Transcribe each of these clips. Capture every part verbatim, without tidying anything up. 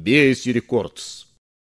би эс Records.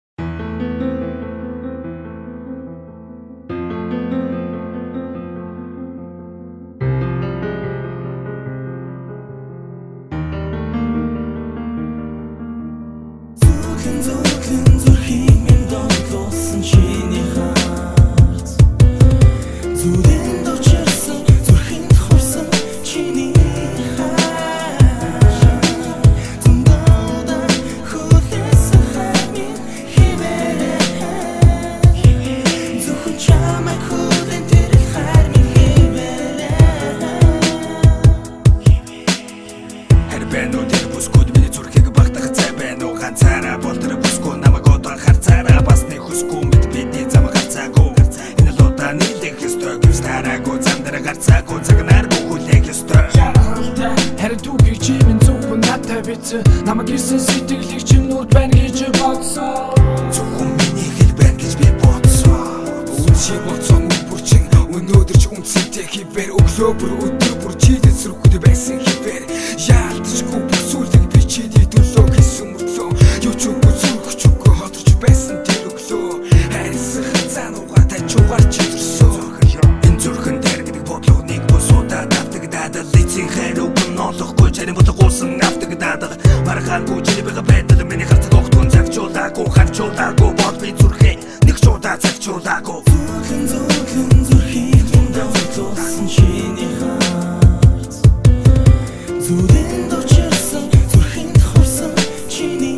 Намайг ирсэн сэтгэлийг чинь нүд байна гэж бодсон. Зөвхөн миний хэл байна гэж би бодсон. Үн шиг боцсон бүрчин өнөөдөр ч үнцэнтэй хിവэр өглөө бүр өдөр бүр чийдэл сүрхүүд байсан хിവэр яалтчгүй бүсүүлэг би чийдэл төлөө хийсэн мөртлөө юу ч үгүй сүрх чүгөө хотч байсан тэр өглөө хайрсан хацаануугаар тачуугаар чидэрсэн. Энэ зүрхэн дээр гэдэг бодлого нэг босуудаа давтагдаад лицийн хайр өгөн олохгүй чарийн бодлогоосон автагдаад маргаангүй жинбэг байтал миний харцаг огтун завчуулаагүй харчуулаагүй бод би зүрхээ нэг чуудаа завчуулаагүй зүрхэн зүрхэн зүрхийн дундаа зовлоосон чиний харц зүрхэн дочирсан зүрхийн хорсон чиний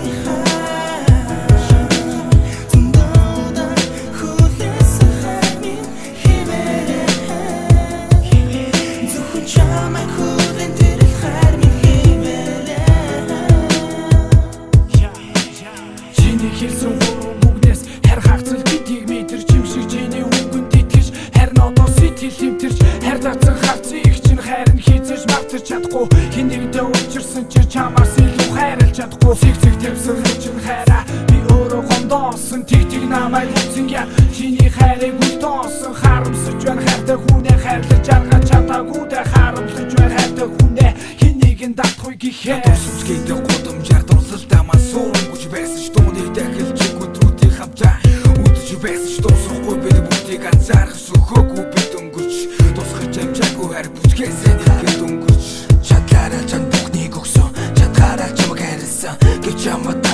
харц дундаа хүлээсэн хайрын хивэрэ зүрхэн чамайг хүлээн тэр хайрын хэлсэн гурван бүгнээс хэр хагцал гэдгийг мэдэрч чимшиг чиний үгэнд итгэж харин одоо сэтгэл хэмтэрч хайр татсан харцыг их чинь хайрын хийцэж мартаж чадахгүй хэн нэгдээ учирсан чи чамаас илүү хайрлаж чадахгүй зэг зэг тавьсан чинь хайраа би өөрөө гомдоосон тэг тэг намайг үтсэн я чиний хайрыг үлдоосон харамсаж байна хайртай хүнээ хайрлаж аргаж чадаагүй дэ харамсаж байна хайртай хүнээ хэн нэгэн датахгүй гэхээр тусгийдэ годомжаар дурлалдаа маа суурангуч байсан ч дууны дахилж өдрүүдийн хамтаа үдэж байсан ч дуусахгүй бид бүгдийг анзаарах сөхөөгүй бид өнгөрч тусгаж амжаагүй хайр бүжгээсээ нэгэд өнгөрч чадлаараа чанд бүхнийг өгсөн чадгаараа чамайг хайрласан гэж чамд